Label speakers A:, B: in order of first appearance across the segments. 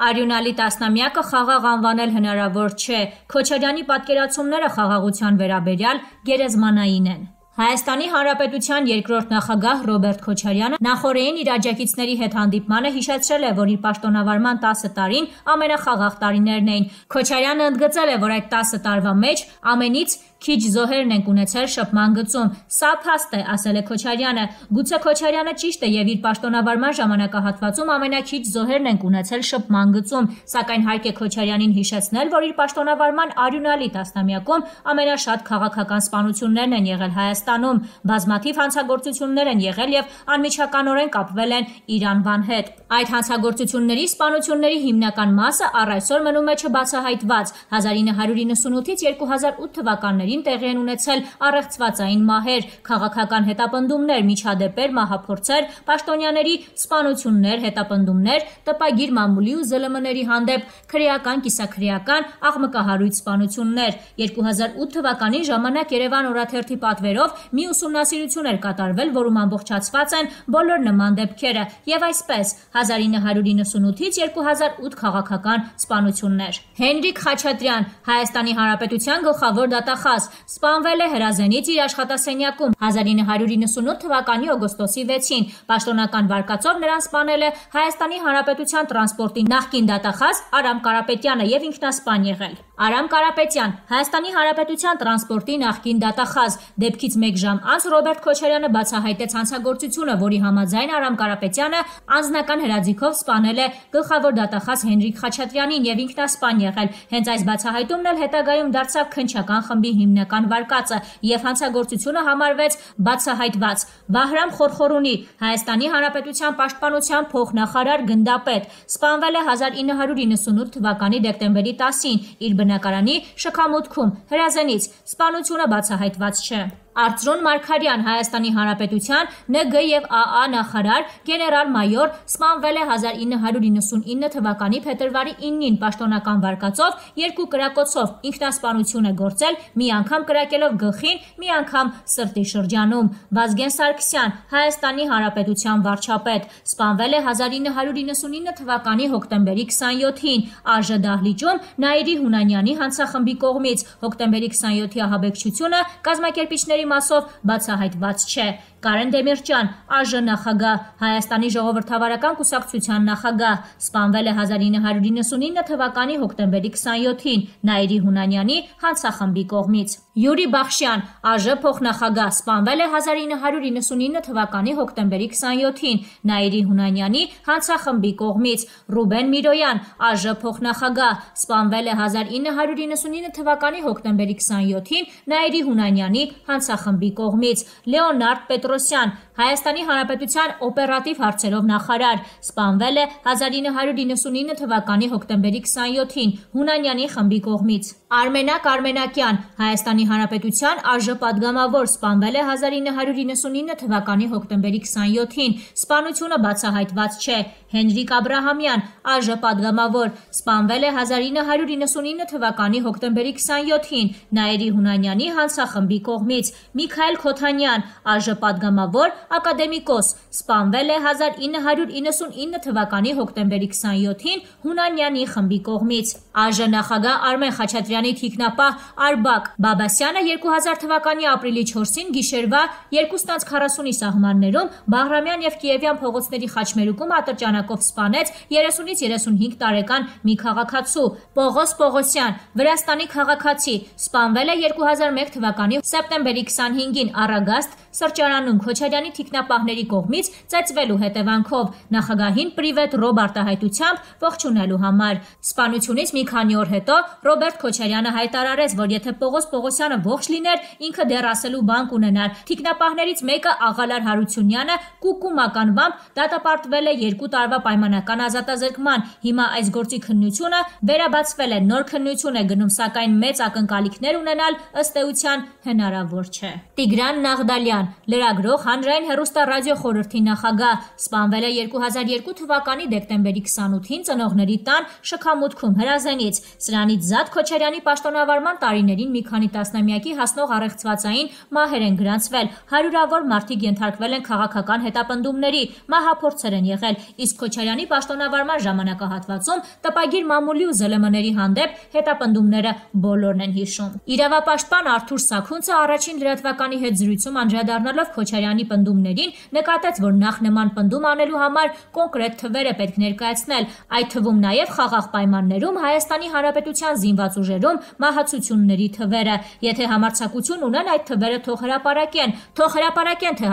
A: Արյունալի տասնամյակը խաղաղ անվանել հնարավոր չէ։ Քոչարյանի պատկերացումները խաղաղության վերաբերյալ գերեզմանային են։ Հայաստանի Հանրապետության երկրորդ նախագահ Ռոբերտ Քոչարյանը նախօրեին իր աջակիցների հետ հանդիպմանը հիշեցրել է, որ իր պաշտոնավարման 10 տարին ամենախաղաղ տարիներն էին։ Քոչարյանը ընդգծել է, որ այդ 10 տարվա մեջ ամենից քիչ զոհերն ենք ունեցել շփման գծում։ Սա փաստ է, ասել է Քոչարյանը։ Գուցե Քոչարյանը ճիշտ է եւ իր պաշտոնավարման ժամանակահատվածում ամենակիչ զոհերն ենք ունեցել շփման գծում, սակայն հարկ է Քոչարյանին հիշեցնել, որ իր պաշտոնավարման արյունալի տասնամյակում ամենաշատ քաղաքական սպանություններն են եղել Հայաստանում, բազմաթիվ հանցագործություններ են եղել եւ անմիջականորեն կապվել են իր անվան հետ։ Այդ հանցագործությունների սպանությունների հիմնական մասը առ այսօր մնում է չբացահայտված։ 1998-ից 2008 թվականներին տեղի են ունեցել առեղծվածային մահեր, քաղաքական հետապնդումներ, միջադեպեր, մահափորձեր, պաշտոնյաների սպանություններ, հետապնդումներ, տպագիր մամուլի ու ԶԼՄ-ների հանդեպ քրեական, կիսաքրեական, աղմկահարույց սպանություններ։ 2008 թվականին ժամանակ Երևան օրաթերթի պատվերով մի ուսումնասիրություն էր կատարվել, որում ամբողջացված են բոլոր նման դեպքերը եւ այսպես 1998-ից 2008 քաղաքական սպանություններ։ Հենրիկ Խաչատրյան, Հայաստանի Հանրապետության գլխավոր դատախազ, սպանվել է հրազենից իր աշխատասենյակում 1998 թվականի օգոստոսի 6-ին։ Պաշտոնական վարկածով նրան սպանել է Հայաստանի Հանրապետության տրանսպորտի նախկին դատախազ Արամ Կարապետյանը եւ ինքնասպան եղել։ Արամ Կարապետյան, Հայաստանի Հանրապետության տրանսպորտի նախկին դատախազ, դեպքից 1 ժամ անց Ռոբերտ Քոչարյանը բացահայտեց հանցագործությունը, որի համաձայն Արամ Կարապետյանը անձնական հրաձիգով սպանել է գլխավոր դատախազ Հենրիկ Խաչատրյանին եւ ինքնասպան եղել։ Հենց այս բացահայտումն էլ հետագայում դարձավ քննչական խմբի հիմնական վարկածը եւ հանցագործությունը համարվեց բացահայտված։ Վահրամ Խորխորունի, Հայաստանի Հանրապետության պաշտպանության փոխնախարար գնդապետ, սպանվել է 1998 թվականի դեկտեմբերի 10-ին իր բնակարանի շքամուտքում հրազենից։ Սպանությունը բացահայտված չէ։ Արծրուն Մարգարյան, Հայաստանի Հանրապետության ՆԳ եւ ԱԱ նախարար, գեներալ-մայոր, սպանվել է 1999 թվականի փետրվարի 9-ին պաշտոնական վարկածով 2 կրակոցով ինքնասպանություն է գործել, մի անգամ կրակելով գլխին, մի անգամ սրտի շրջանում։ Վազգեն Սարգսյան, Հայաստանի Հանրապետության վարչապետ, սպանվել է 1999 թվականի հոկտեմբերի 27-ին ԱԺ դահլիճում Նաիրի Հունանյանի հանցախմբի կողմից։ Հոկտեմբերի 27-ի ահաբեկչությունը կազմակերպիչների մասով բացահայտված չէ։ Կարեն Դեմիրճյան, ԱԺ նախագահ, Հայաստանի ժողովրդավարական կուսակցության նախագահ, սպանվել է 1999 թվականի հոկտեմբերի 27-ին Նաիրի Հունանյանի հանցախմբի կողմից։ Յուրի Բախշյան, ԱԺ փոխնախագահ, սպանվել է 1999 թվականի հոկտեմբերի 27-ին Նաիրի Հունանյանի հանցախմբի կողմից։ Ռուբեն Միրոյան, ԱԺ փոխնախագահ, սպանվել է 1999 թվականի հոկտեմբերի 27-ին Նաիրի Հունանյանի հանցախմբի կողմից։ Լեոնարդ Պետրոսյան, Հայաստանի Հանրապետության օպերատիվ հարցերով նախարար, սպանվել է 1999 թվականի հոկտեմբերի 27-ին Հունանյանի խմբի կողմից։ Արմենակ Արմենակյան, Հայաստանի Հանրապետության ԱԺ պատգամավոր, սպանվել է 1999 թվականի հոկտեմբերի 27-ին։ Սպանությունը բացահայտված չէ։ Հենրիկ Աբրահամյան, ԱԺ պատգամավոր, սպանվել է 1999 թվականի հոկտեմբերի 27-ին Նաիրի Հունանյանի հանցախմբի կողմից։ Միքայել Քոթանյան, ԱԺ պատգամավոր, ակադեմիկոս, սպանվել է 1999 թվականի հոկտեմբերի 27-ին Հունանյանի խմբի կողմից։ ԱԺ նախագահ Արմեն Խաչատրյանի թիկնապահ Արբակ Բաբասյանը 2000 թվականի ապրիլի 4-ին գիշերվա 2:40-ի սահմաններում Բաղրամյան եւ Կիևյան փողոցների խաչմերուկում ատրճանակով սպանեց 30-ից 35 տարեկան մի քաղաքացու։ Պողոս Պողոսյան, Վրաստանի քաղաքացի, սպանվել է 2001 թվականի սեպտեմբերի 25-ին Արագաստ սրճարանում Քոչարյանի թիկնապահների կողմից ծեծվելու հետևանքով, նախագահին պրիվետ ռոբ արտահայտությամբ ողջունելու համար։ Սպանությունից մի քանի օր հետո Ռոբերտ Քոչարյանը հայտարարեց, որ եթե Պողոս Պողոսյանը ողջ լիներ, ինքը դեռ ասելու բան կունենար։ Թիկնապահներից մեկը Աղալար Հարությունյանը կուկու մականվամբ դատապարտվել է 2 տարվա պայմանական ազատազրկման։ Հիմա այս գործի քննությունը վերաբացվել է, նոր քննություն է գնում, սակայն մեծ ակնկալիքներ ունենալ ըստ էության հնարավոր չէ։ Տիգրան Նաղդալյան, լրագրող, հանրային հեռուստառադիո խորհրդի նախագահ, սպանվել է 2002 թվականի դեկտեմբերի 28-ին ծնողների տան շքամուտքում հրազենից։ Սրանից զատ Քոչարյանի պաշտոնավարման տարիներին մի քանի տասնամյակի հասնող առեղծվածային մահեր են գրանցվել, հարյուրավոր մարդիկ ենթարկվել են քաղաքական հետապնդումների, մահափորձեր են եղել, իսկ Քոչարյանի պաշտոնավարման ժամանակահատվածում տպագիր մամուլի ու ԶԼՄ-ների հանդեպ հետապնդումները բոլորն են հիշում։ Իրավապաշտպան Արթուր Սաքունցը առաջին լրատվականի հետ զրույցում անդրադառնալով Քոչարյանի պնդումներին նկատեց, որ նախ նման պնդում անելու համար կոնկրետ թվեր է պետք ներկայացնել, այդ թվում նաև խաղաղ պայմաններում Հայաստանի Հանրապետության զինված ուժերում մահացությունների թվերը։ Եթե համարձակություն ունեն, այդ թվերը թող հրապարակեն, թե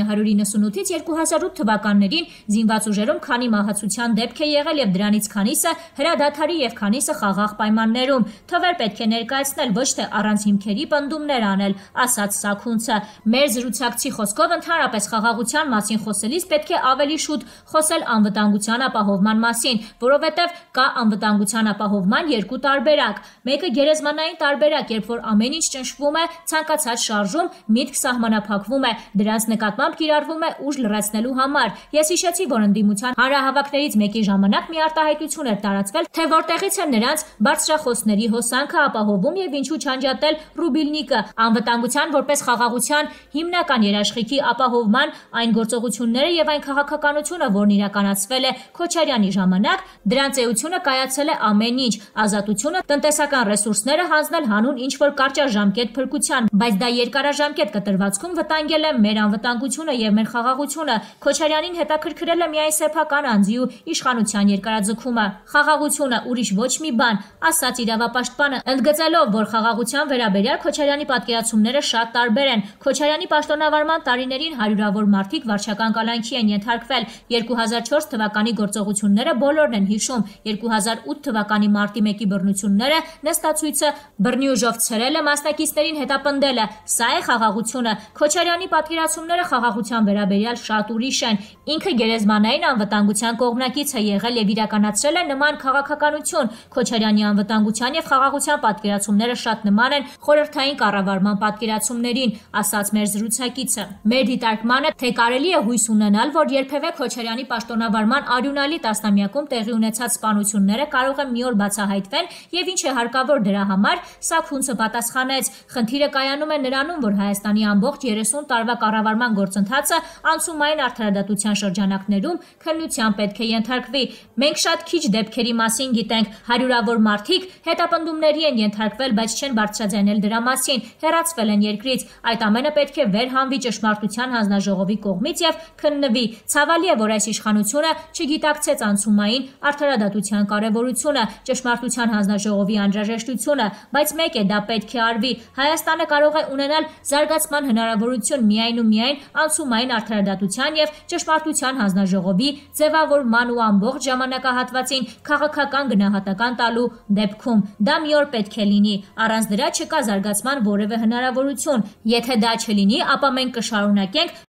A: 1998-ից 2008 թվականներին զինված ուժերում քանի մահացության դեպք է եղել եւ դրանից քանիսը հրադադարի եւ քանիսը խաղաղ պայմաններում։ Թվեր պետք է ներկայացնել, ոչ թե առանց հիմքերի պնդումներ անել, ասաց Սաքունցը։ Մեր զրուցակցի խոսքով ընդհանրապես խաղաղության մասին խոսելիս պետք է ավելի շուտ խոսել անվտանգության ապահովման մասին, որովհետև կա անվտանգության ապահովման երկու տարբերակ։ Մեկը գերեզմանային տարբերակ, երբ որ ամեն ինչ ճնշվում է ցանկացած շարժում, միտք սահմանափակվում է, դրանց նկատմամբ կիրառվում է ուժ լրացնելու համար։ Ես հիշեցի, որ ընդդիմության հանրահավաքներից մեկի ժամանակ մի արտահայտություն էր տարածվել, թե որտեղից է նրանց բարձրախոսների հոսանքը ապահովում եւ ինչու չանջատել Ռուբիլնիկը, անվտանգության որպես խաղաղության հիմնական երաշխիքի ապահովման այն գործողությունները եւ այն քաղաքականությունը, որն իրականացվել է Քոչարյանի ժամանակ, դրանց էությունը կայացել է ամեն ինչ, ազատությունը, տնտեսական ռեսուրսները հանձնել հանուն ինչ որ կարճաժամկետ փրկության, բայց դա երկարաժամկետ կտրվածքում վտանգել է մեր անվտանգությունը եւ մեր խաղաղությունը։ Քոչարյանին հետաքրքրել է միայն սեփական անձի ու իշխանության երկարաձգումը։ Խաղաղությունը ուրիշ ոչ մի բան, ասաց իրավապաշտպանը, ընդգծելով, որ խաղաղության վերաբերյալ Քոչարյանի պատկերացումները շատ տարբեր են։ Քոչարյանի պաշտոնավարման տարիներին հարյուրավոր մարդիկ վարչական կալանքի են ենթարկվել։ 2004 թվականի գործողությունները բոլորն են հիշում, 2008 թվականի մարտի 1-ի բռնությունները, նստացույցը, բռնի ուժով ցրելը, մասնակիցներին հետապնդելը, սա է խաղաղությունը։ Քոչարյանի պատկերացումները խաղաղության վերաբերյալ շատ ուրիշ են։ Ինքը գերեզմանային անվտանգության կողմնակից է եղել եւ իրականացրել է նման քաղաքականություն։ Քոչարյանի անվտանգության եւ խաղաղության պատկերացումները շատ նման են խորհրդային կառավարման պատկերացումներին, ասաց մեր զրուցակիցը։ Մեր դիտարկմանը, թե կարելի է հույս ունենալ, որ երբևէ Քոչարյանի պաշտոնավարման արյունալի տասնամյակում տեղի ունեցած սպանությունները կարող է մի օր բացահայտվեն եւ ինչ է հարկավոր դրա համար, Սաքունցը պատասխանեց. խնդիրը կայանում է նրանում, որ Հայաստանի ամբողջ 30 տարվա կառավարման գործընթացը անցումային արդարադատության շրջանակներում քննության պետք է ենթարկվի։ Մենք շատ քիչ դեպքերի մասին գիտենք, հարյուրավոր մարդիկ հետապնդումների են ենթարկվել, բայց չեն բարձրաձայնել դրա մասին, հեռացվել են երկրից։ Այդ ամենը պետք է վերհանվի ճշմարտության հանձնաժողովի կողմից եւ քննվի։ Ցավալի է, որ այս իշխանությունը չգիտակցեց անցումային արդարադատության կարեւորությունը, ճշմարտության հանձնաժողովի անհրաժեշտությունը, բայց մեկ է, դա պետք է արվի։ Հայաստանը կարող է ունենալ զարգացման հնարավորություն միայն ու միայն անցումային արդարադատության եւ ճշմարտության հանձնաժողովի ձևավորման ու ամբողջ ժամանակահատվածին քաղաքական գնահատական տալու դեպքում։ Դա մի օր պետք է լինի, առանց դրա չկա զարգացման որևէ հնարավորություն։ Եթե դա չլինի, ապա մենք կշարունակենք